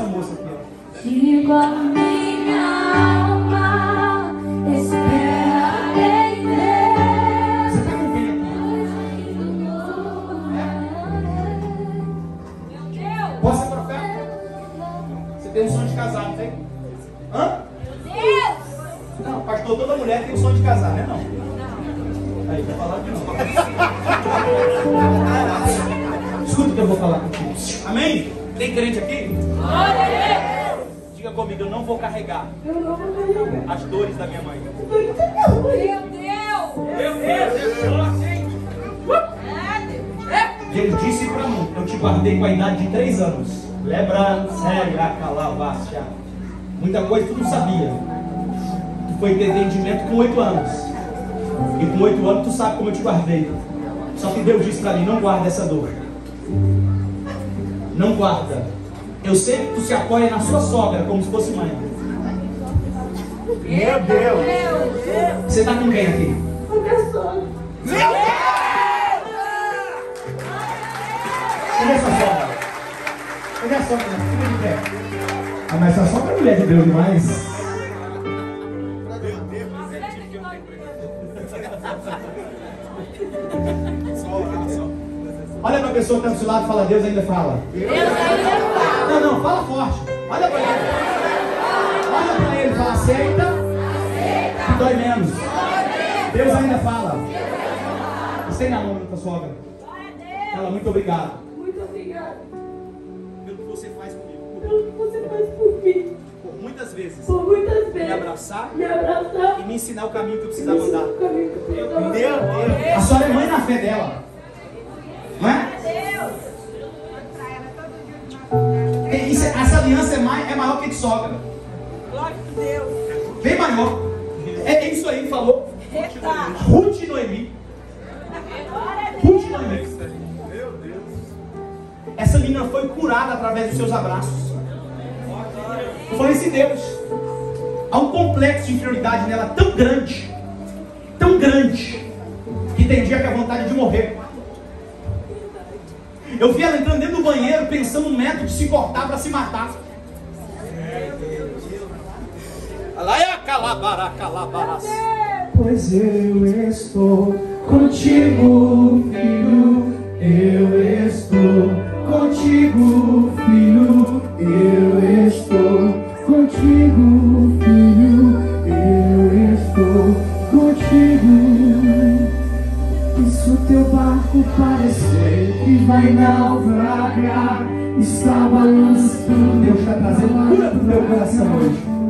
essa moça aqui, ó. Digo a minha alma, espera em Deus. Você tá com quem aqui? Meu Deus! Posso ser profeta? Você tem um sonho de casar, não tem? Hã? Meu Deus! Não, pastor, toda mulher tem um sonho de casar, né? Não. Aí, tá falando que não. Escuta o que eu vou falar contigo. Amém? Tem crente aqui? Diga comigo, eu não vou carregar as dores da minha mãe. Meu Deus! Meu Deus, é forte, hein? Ele disse pra mim, eu te guardei com a idade de 3 anos. Lembra, sério, calabastia. Muita coisa tu não sabia. Tu foi ter entendimento com 8 anos. E com 8 anos tu sabe como eu te guardei. Só que Deus disse pra mim, não guarda essa dor. Não guarda. Eu sei que tu se apoia na sua sogra como se fosse mãe. Meu Deus! Você tá com quem aqui? Com minha sogra. Meu Deus! Cadê essa sogra? Cadê a sogra? Fica de pé. Ah, mas essa sogra é mulher de Deus demais. Olha pra pessoa que está do seu lado e fala, Deus ainda fala. Deus ainda fala. Não, fala forte. Olha pra ele. Olha pra ele e fala, aceita. Que dói menos. Deus ainda fala. Você namora com a sogra. Fala, muito obrigado. Muito obrigada Pelo que você faz comigo. pelo que você faz por mim. Por muitas vezes. Por muitas vezes. Me abraçar Me abraçar. e me ensinar o caminho que eu precisava andar. O caminho que eu precisava andar. Meu Deus. A senhora é mãe na fé dela. Não é? Essa aliança é maior que de sogra. Glória a Deus. Bem maior. É isso aí que falou. Ruth e Noemi. Ruth e Noemi. Meu Deus. Essa menina foi curada através dos seus abraços. Foi esse Deus. Há um complexo de inferioridade nela tão grande, que tem dia que é vontade de morrer. Eu vi ela entrando dentro do banheiro pensando no método de se cortar para se matar. Pois eu estou contigo, filho. Eu estou contigo, filho. Eu estou contigo, filho. Eu estou contigo. E se o teu barco parecer que vai naufragar, está balançando. Deus está trazendo cura para o teu coração hoje.